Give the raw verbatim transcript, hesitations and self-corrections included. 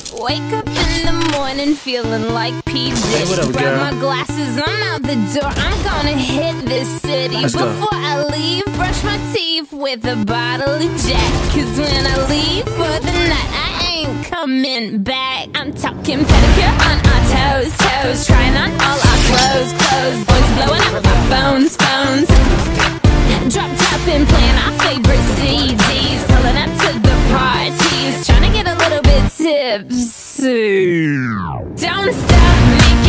Wake up in the morning feeling like P. Diddy. Hey, what up, Grab girl? my glasses, I'm out the door. I'm gonna hit this city. Let's go. Before I leave, brush my teeth with a bottle of Jack. Cause when I leave for the night, I ain't coming back. I'm talking pedicure on our toes, toes. Trying on all our clothes, clothes. Boys blowing up our phones, phones. Drop top and playing our favorite C Ds. Pulling up to the parties, trying to get a little bit tipsy. Don't stop making